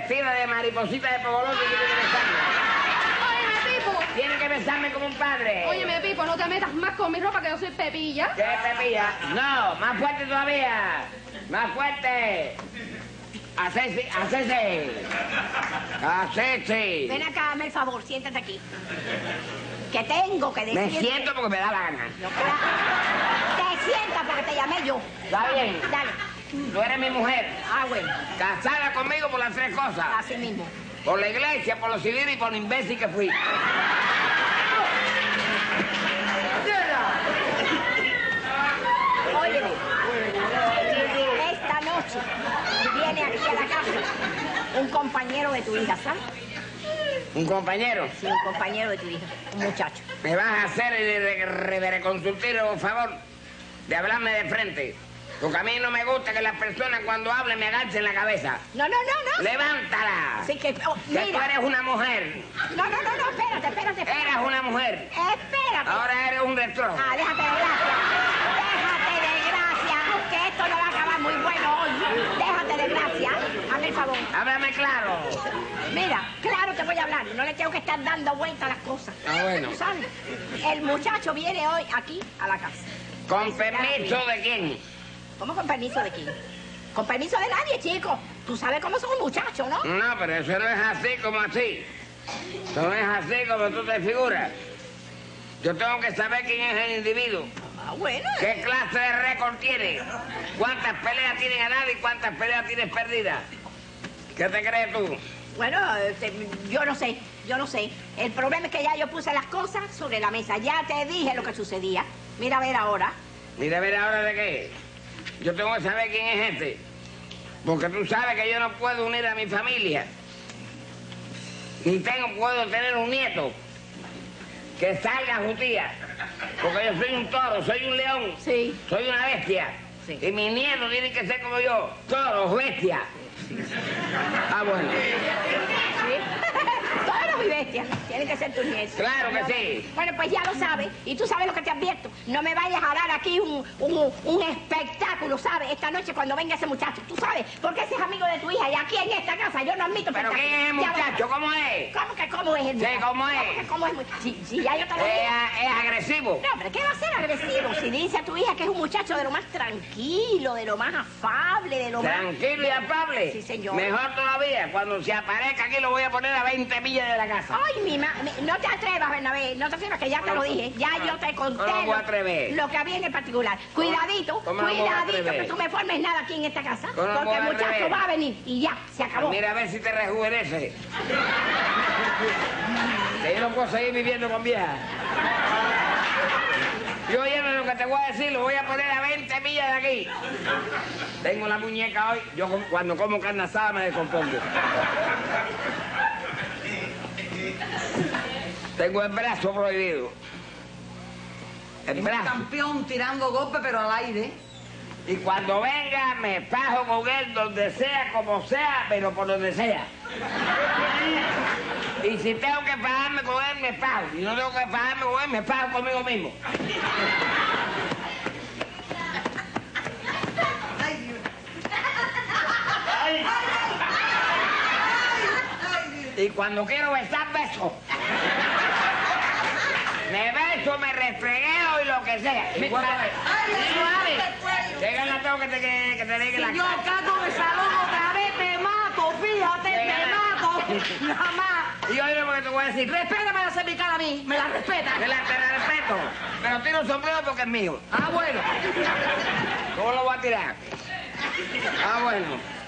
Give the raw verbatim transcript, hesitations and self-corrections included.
vestida de mariposita de Pogolón y tiene que besarme. Óyeme, Pipo. Tiene que besarme como un padre. Óyeme, Pipo, no te metas más con mi ropa que yo soy Pepilla. ¿Qué, Pepilla? No, más fuerte todavía. Más fuerte. Hacese, hacese. Hacese. Ven acá, hazme el favor, siéntate aquí. Que tengo que decirte... Me siento porque me da la gana. No, que la- Te sientas porque te llamé yo. Está bien. Dale. Tú eres mi mujer. Ah, bueno, Casada conmigo por las tres cosas. así mismo. Por la iglesia, por lo civil y por lo imbécil que fui. Óyeme, esta noche viene aquí a la casa un compañero de tu hija, ¿sabes? Un compañero. Sí, un compañero de tu hija, un muchacho. Me vas a hacer el revereconsultiro, por favor, de hablarme de frente. Porque a mí no me gusta que las personas cuando hablen me agachen la cabeza. No, no, no, no. ¡Levántala! Así que, oh, Que tú mira. eres una mujer. No, no, no, no, espérate, espérate, espérate. Eras una mujer. Espérate. Ahora eres un retro. Ah, déjate de gracia. Déjate de gracia, que esto no va a acabar muy bueno hoy. Déjate de gracia. Hazme el favor. Háblame claro. Mira, claro te voy a hablar. No le tengo que estar dando vuelta a las cosas. Ah, bueno. ¿Tú sabes? El muchacho viene hoy aquí a la casa. ¿Con permiso de quién? ¿Cómo con permiso de quién? Con permiso de nadie, chico. Tú sabes cómo son un muchacho, ¿no? No, pero eso no es así como así. Eso no es así como tú te figuras. Yo tengo que saber quién es el individuo. Ah, bueno. ¿Qué clase de récord tiene? ¿Cuántas peleas tiene ganadas y cuántas peleas tienes perdidas? ¿Qué te crees tú? Bueno, este, yo no sé, yo no sé. El problema es que ya yo puse las cosas sobre la mesa. Ya te dije lo que sucedía. Mira a ver ahora. Mira a ver ahora de qué. Yo tengo que saber quién es este. Porque tú sabes que yo no puedo unir a mi familia. Ni tengo, puedo tener un nieto que salga a jutía. Porque yo soy un toro, soy un león. Sí. Soy una bestia. Sí. Y mis nietos tienen que ser como yo. Toros, bestias. Ah, bueno. ¿Sí? Todos y bestias tienen que ser tus nietos. Claro que sí. Bueno, pues ya lo sabes. Y tú sabes lo que te advierto. No me vayas a dar aquí un, un, un espectáculo, ¿sabes? Esta noche cuando venga ese muchacho. Tú sabes, porque ese es amigo de tu hija. Y aquí en esta casa yo no admito ¿Pero espectáculos. quién es el Ya muchacho? verás. ¿Cómo es? ¿Cómo que cómo es el Sí, muchacho? ¿cómo es? que cómo es? Si, si ya yo te lo dije. Es, es agresivo. No, pero ¿qué va a ser agresivo? Si dice a tu hija que es un muchacho de lo más tranquilo, de lo más afable, de lo Tranquilo y más... afable. Sí, señor. Mejor todavía, cuando se aparezca aquí lo voy a poner a veinte millas de la casa. Ay, mi ma... mi- No te atrevas, Bernabé. No te atrevas, que ya te lo dije. Ya yo te conté ¿Cómo no me voy a lo- atrever? lo que había en el particular. Cuidadito, ¿Cómo no me voy a cuidadito, atrever? que tú me formes nada aquí en esta casa. ¿Cómo no me Porque el voy a muchacho atrever? va a venir y ya, se acabó. Mira a ver si te rejuvenece. Que yo no puedo seguir viviendo con vieja. Yo oye lo que te voy a decir, lo voy a poner a veinte millas de aquí. Tengo la muñeca hoy, yo com- cuando como carne asada me descompongo. Tengo el brazo prohibido. El Es un brazo. campeón tirando golpes, pero al aire. Y cuando venga me fajo con él donde sea, como sea, pero por donde sea. Y si tengo que fajarme con él, me fajo. Si no tengo que fajarme con él, me fajo conmigo mismo. Y cuando quiero besar, beso. Me beso, me refregueo y lo que sea. Y vuelvo a ver. ¡Suave! ¿Qué gana tengo que te, que, que te deje la Si yo cara? cago de salón otra vez, te mato, fíjate, te mato. Nada más. Y oye lo que te voy a decir. Respétame la cervical a mí, me la respeta. Te la te la respeto. Pero tiro un sombrero porque es mío. Ah, bueno. ¿Cómo lo voy a tirar? Ah, bueno.